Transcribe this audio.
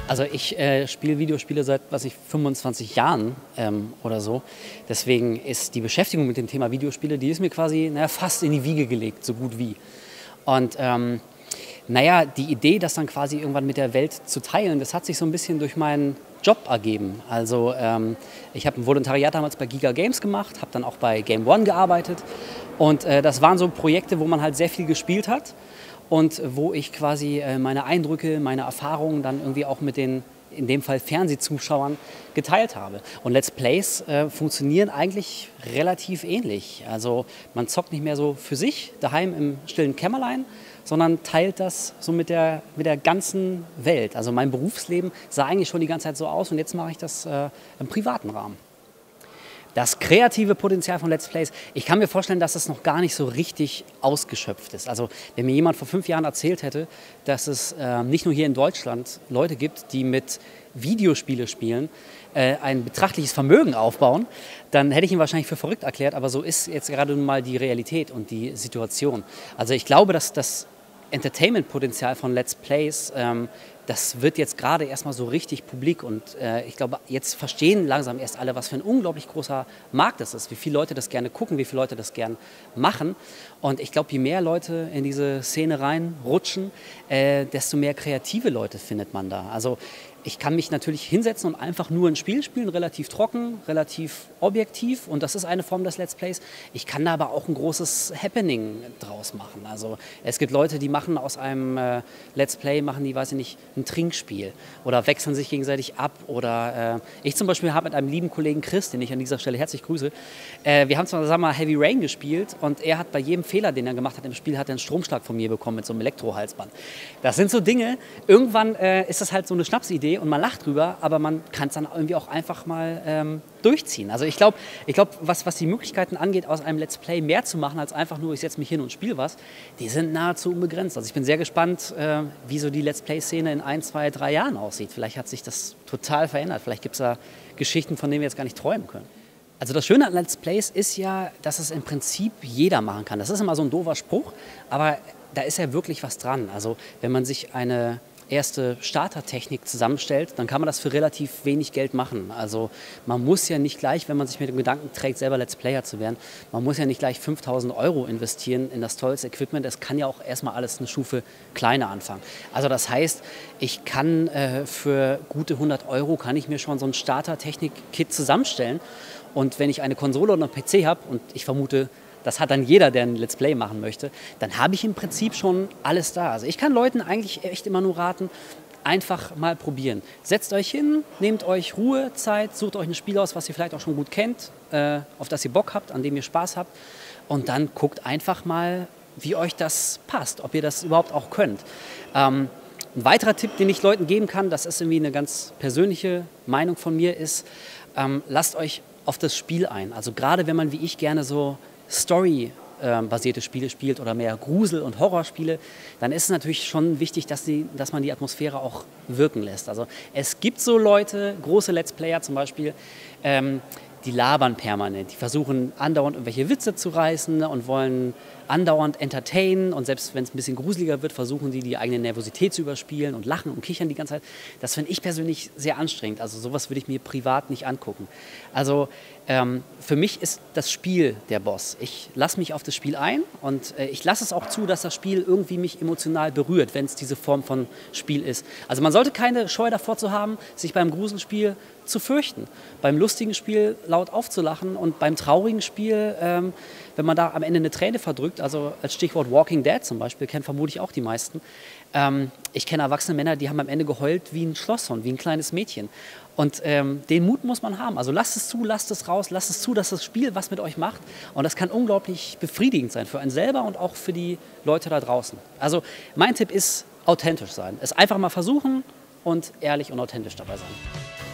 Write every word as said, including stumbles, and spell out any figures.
Also ich äh, spiele Videospiele seit, was ich, fünfundzwanzig Jahren ähm, oder so. Deswegen ist die Beschäftigung mit dem Thema Videospiele, die ist mir quasi naja, fast in die Wiege gelegt, so gut wie. Und ähm, naja, die Idee, das dann quasi irgendwann mit der Welt zu teilen, das hat sich so ein bisschen durch meinen Job ergeben. Also ähm, ich habe ein Volontariat damals bei Giga Games gemacht, habe dann auch bei Game One gearbeitet. Und äh, das waren so Projekte, wo man halt sehr viel gespielt hat. Und wo ich quasi meine Eindrücke, meine Erfahrungen dann irgendwie auch mit den, in dem Fall Fernsehzuschauern, geteilt habe. Und Let's Plays äh, funktionieren eigentlich relativ ähnlich. Also man zockt nicht mehr so für sich daheim im stillen Kämmerlein, sondern teilt das so mit der, mit der ganzen Welt. Also mein Berufsleben sah eigentlich schon die ganze Zeit so aus und jetzt mache ich das äh, im privaten Rahmen. Das kreative Potenzial von Let's Plays, ich kann mir vorstellen, dass es noch gar nicht so richtig ausgeschöpft ist. Also wenn mir jemand vor fünf Jahren erzählt hätte, dass es äh, nicht nur hier in Deutschland Leute gibt, die mit Videospiele spielen, äh, ein betrachtliches Vermögen aufbauen, dann hätte ich ihn wahrscheinlich für verrückt erklärt. Aber so ist jetzt gerade mal die Realität und die Situation. Also ich glaube, dass das Entertainment-Potenzial von Let's Plays, ähm, das wird jetzt gerade erstmal so richtig publik und äh, ich glaube, jetzt verstehen langsam erst alle, was für ein unglaublich großer Markt das ist, wie viele Leute das gerne gucken, wie viele Leute das gerne machen. Und ich glaube, je mehr Leute in diese Szene reinrutschen, äh, desto mehr kreative Leute findet man da. Also ich kann mich natürlich hinsetzen und einfach nur ein Spiel spielen, relativ trocken, relativ objektiv und das ist eine Form des Let's Plays. Ich kann da aber auch ein großes Happening draus machen. Also es gibt Leute, die machen aus einem äh, Let's Play, machen die, weiß ich nicht, ein Trinkspiel oder wechseln sich gegenseitig ab oder äh, ich zum Beispiel habe mit einem lieben Kollegen Chris, den ich an dieser Stelle herzlich grüße, äh, wir haben zwar sagen wir mal Heavy Rain gespielt und er hat bei jedem Fehler, den er gemacht hat im Spiel, hat er einen Stromschlag von mir bekommen mit so einem Elektrohalsband. Das sind so Dinge, irgendwann äh, ist das halt so eine Schnapsidee und man lacht drüber, aber man kann es dann irgendwie auch einfach mal ähm, durchziehen. Also ich glaube, ich glaub, was, was die Möglichkeiten angeht, aus einem Let's Play mehr zu machen, als einfach nur, ich setze mich hin und spiele was, die sind nahezu unbegrenzt. Also ich bin sehr gespannt, äh, wie so die Let's Play-Szene in ein, zwei, drei Jahren aussieht. Vielleicht hat sich das total verändert. Vielleicht gibt es da Geschichten, von denen wir jetzt gar nicht träumen können. Also das Schöne an Let's Plays ist ja, dass es im Prinzip jeder machen kann. Das ist immer so ein doofer Spruch, aber da ist ja wirklich was dran. Also wenn man sich eine erste Startertechnik zusammenstellt, dann kann man das für relativ wenig Geld machen. Also man muss ja nicht gleich, wenn man sich mit dem Gedanken trägt, selber Let's Player zu werden, man muss ja nicht gleich fünftausend Euro investieren in das tollste Equipment. Es kann ja auch erstmal alles eine Stufe kleiner anfangen. Also das heißt, ich kann äh, für gute hundert Euro kann ich mir schon so ein Startertechnik-Kit zusammenstellen. Und wenn ich eine Konsole oder einen P C habe, und ich vermute, das hat dann jeder, der ein Let's Play machen möchte, dann habe ich im Prinzip schon alles da. Also ich kann Leuten eigentlich echt immer nur raten, einfach mal probieren. Setzt euch hin, nehmt euch Ruhezeit, sucht euch ein Spiel aus, was ihr vielleicht auch schon gut kennt, äh, auf das ihr Bock habt, an dem ihr Spaß habt und dann guckt einfach mal, wie euch das passt, ob ihr das überhaupt auch könnt. Ähm, ein weiterer Tipp, den ich Leuten geben kann, das ist irgendwie eine ganz persönliche Meinung von mir, ist, ähm, lasst euch auf das Spiel ein. Also gerade wenn man wie ich gerne so Story-basierte Spiele spielt oder mehr Grusel- und Horrorspiele, dann ist es natürlich schon wichtig, dass, die, dass man die Atmosphäre auch wirken lässt. Also es gibt so Leute, große Let's Player zum Beispiel, ähm, die labern permanent. Die versuchen andauernd irgendwelche Witze zu reißen und wollen andauernd entertainen und selbst wenn es ein bisschen gruseliger wird, versuchen die die eigene Nervosität zu überspielen und lachen und kichern die ganze Zeit. Das finde ich persönlich sehr anstrengend. Also sowas würde ich mir privat nicht angucken. Also ähm, für mich ist das Spiel der Boss. Ich lasse mich auf das Spiel ein und äh, ich lasse es auch zu, dass das Spiel irgendwie mich emotional berührt, wenn es diese Form von Spiel ist. Also man sollte keine Scheu davor zu haben, sich beim Gruselspiel zu fürchten, beim lustigen Spiel laut aufzulachen und beim traurigen Spiel, ähm, wenn man da am Ende eine Träne verdrückt, also als Stichwort Walking Dead zum Beispiel, kennen vermutlich auch die meisten. Ähm, ich kenne erwachsene Männer, die haben am Ende geheult wie ein Schlosshund, wie ein kleines Mädchen. Und ähm, den Mut muss man haben. Also lasst es zu, lasst es raus, lasst es zu, dass das Spiel was mit euch macht. Und das kann unglaublich befriedigend sein für einen selber und auch für die Leute da draußen. Also mein Tipp ist, authentisch sein. Es einfach mal versuchen und ehrlich und authentisch dabei sein.